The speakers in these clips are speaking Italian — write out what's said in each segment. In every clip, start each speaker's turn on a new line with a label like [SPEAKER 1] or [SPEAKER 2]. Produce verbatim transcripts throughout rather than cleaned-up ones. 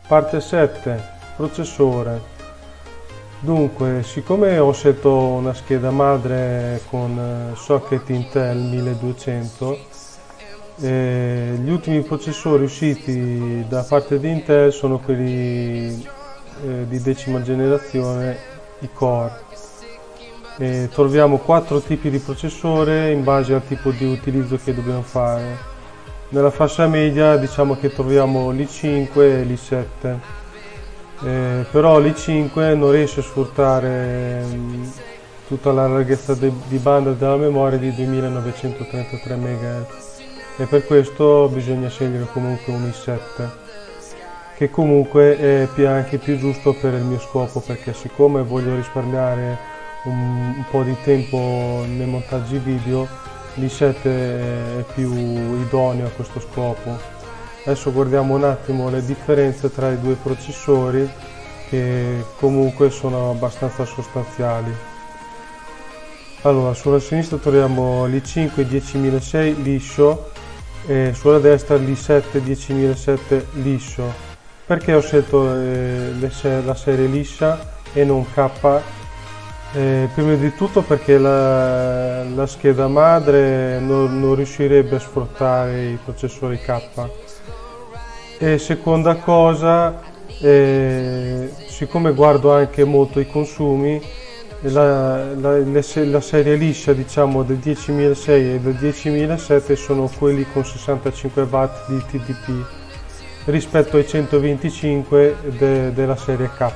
[SPEAKER 1] Parte sette, processore. Dunque, siccome ho scelto una scheda madre con socket Intel milleduecento, eh, gli ultimi processori usciti da parte di Intel sono quelli eh, di decima generazione, i Core. E troviamo quattro tipi di processore in base al tipo di utilizzo che dobbiamo fare. Nella fascia media diciamo che troviamo l'i cinque e l'i sette, eh, però l'i cinque non riesce a sfruttare mh, tutta la larghezza de di banda della memoria di duemilanovecentotrentatré megahertz, e per questo bisogna scegliere comunque un i sette, che comunque è più, anche più giusto per il mio scopo, perché siccome voglio risparmiare un, un po' di tempo nei montaggi video, l'i sette è più idoneo a questo scopo. Adesso guardiamo un attimo le differenze tra i due processori, che comunque sono abbastanza sostanziali. Allora, sulla sinistra troviamo l'i cinque diecimilasei liscio e sulla destra l'i sette diecimilasette liscio. Perché ho scelto eh, le, la serie liscia e non K? Eh, prima di tutto perché la, la scheda madre non, non riuscirebbe a sfruttare i processori K, e seconda cosa, eh, siccome guardo anche molto i consumi, la, la, le, la serie liscia, diciamo, del diecimilasei e del diecimilasette sono quelli con sessantacinque watt di T D P rispetto ai centoventicinque de, della serie K.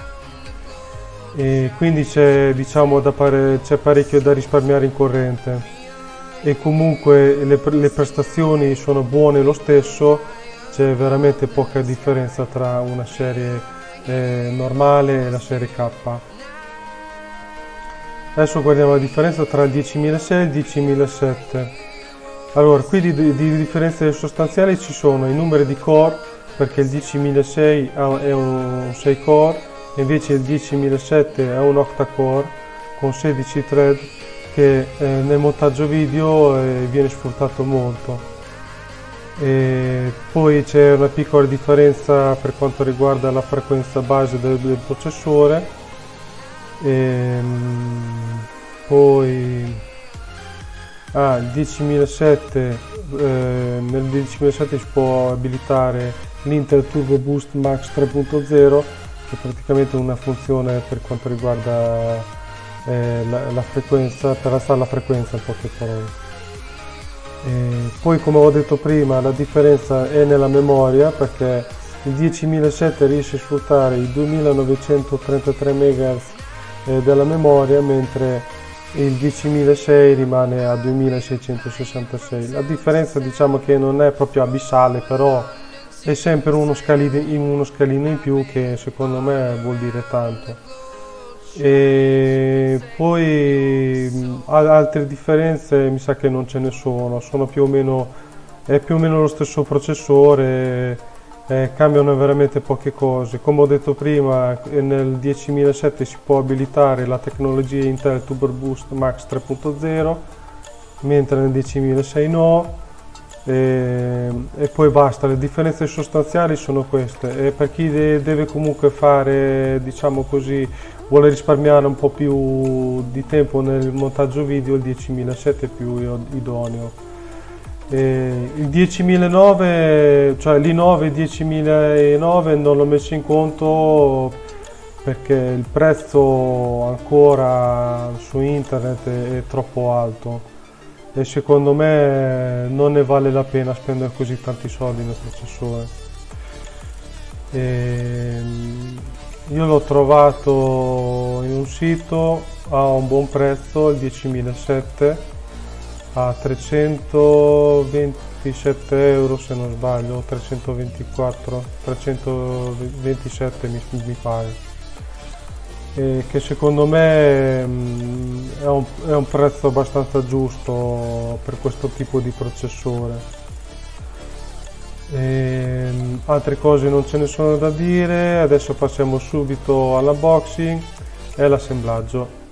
[SPEAKER 1] E quindi c'è, diciamo, da pare, c'è parecchio da risparmiare in corrente, e comunque le, le prestazioni sono buone lo stesso. C'è veramente poca differenza tra una serie eh, normale e la serie K. Adesso guardiamo la differenza tra il diecimilasei e il diecimilasette. Allora, qui di, di differenze sostanziali ci sono i numeri di core, perché il diecimilasei è un sei core, invece il diecimilasette è un octa-core con sedici thread, che eh, nel montaggio video eh, viene sfruttato molto. E poi c'è una piccola differenza per quanto riguarda la frequenza base del, del processore. E, poi ah, il diecimilasette, eh, nel diecimilasette si può abilitare l'Intel Turbo Boost Max tre punto zero, che è praticamente una funzione per quanto riguarda eh, la, la frequenza, per alzare la frequenza, in poche parole. E poi, come ho detto prima, la differenza è nella memoria, perché il diecimilasette riesce a sfruttare i duemilanovecentotrentatré megahertz eh, della memoria, mentre il diecimilasei rimane a duemilaseicentosessantasei. La differenza, diciamo, che non è proprio abissale, però è sempre uno scalino, uno scalino in più, che secondo me vuol dire tanto. E poi altre differenze mi sa che non ce ne sono, sono più o meno, è più o meno lo stesso processore, eh, cambiano veramente poche cose. Come ho detto prima, nel diecimilasette si può abilitare la tecnologia Intel Turbo Boost Max tre punto zero, mentre nel diecimilasei no. E, e poi basta. Le differenze sostanziali sono queste, e per chi de deve comunque fare, diciamo così, vuole risparmiare un po' più di tempo nel montaggio video, il diecimilasette è più idoneo. E il diecimilanove, cioè l'i nove e il diecimilanove non l'ho messo in conto perché il prezzo ancora su internet è, è troppo alto, e secondo me non ne vale la pena spendere così tanti soldi nel processore. E io l'ho trovato in un sito a un buon prezzo, il diecimilasette a trecentoventisette euro se non sbaglio, trecentoventiquattro, trecentoventisette mi, mi pare. E che secondo me mh, è, un, è un prezzo abbastanza giusto per questo tipo di processore. E, mh, altre cose non ce ne sono da dire, adesso passiamo subito all'unboxing e all'assemblaggio.